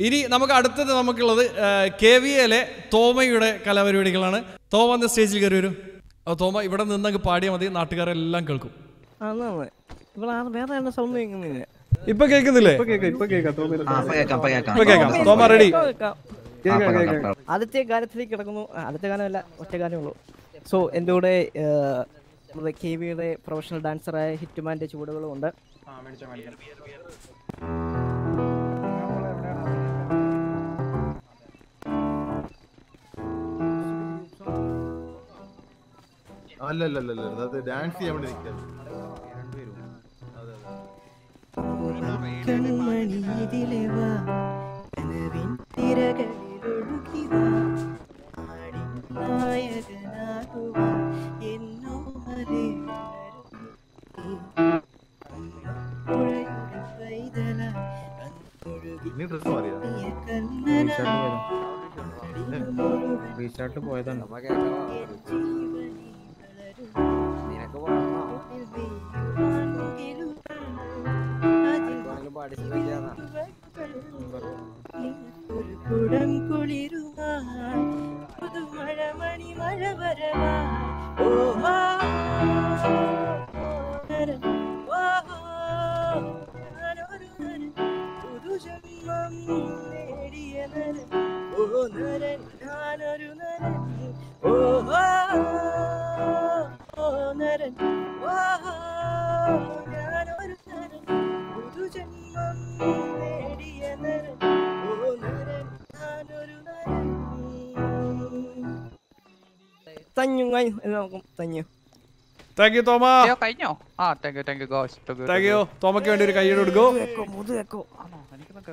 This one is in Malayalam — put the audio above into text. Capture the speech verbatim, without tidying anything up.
ഇനി നമുക്ക് അടുത്തത് നമുക്കുള്ളത് കെ വി എയിലെ തോമയുടെ കലാപരിപാടികളാണ്. തോമ എന്ന സ്റ്റേജിൽ കയറി വരും. തോമ ഇവിടെ നിന്നങ്ങ് പാടിയാൽ മതി, നാട്ടുകാരെല്ലാം കേൾക്കും. ഇപ്പൊ കേൾക്കുന്നില്ലേ? തോമ റെഡി? ആദ്യത്തെ ഗാനത്തിലേക്ക് കിടക്കുന്നു. ആദ്യത്തെ ഗാനമല്ല, ഒറ്റ ഗാനമേ ഉള്ളൂ. സോ എൻ്റെ കൂടെ കെ വിയുടെ പ്രൊഫഷണൽ ഡാൻസറായ ഹിറ്റുമാൻ്റെ ചുവടുകളും ഉണ്ട്. അല്ലല്ലല്ല ഡാൻസ് ചെയ്യാൻ വേണ്ടി നീ ഡ്രസ് മാറിയാ? റീസ്റ്റാർട്ട് പോയതാണ്. Thank you Thoma. കഴിഞ്ഞോ? ആ താങ്ക് യു താങ്ക് യു ഗോസ്. Thank you. തോമയ്ക്ക് വേണ്ടി ഒരു കൈയ്യടി കൊടുക്കൂ.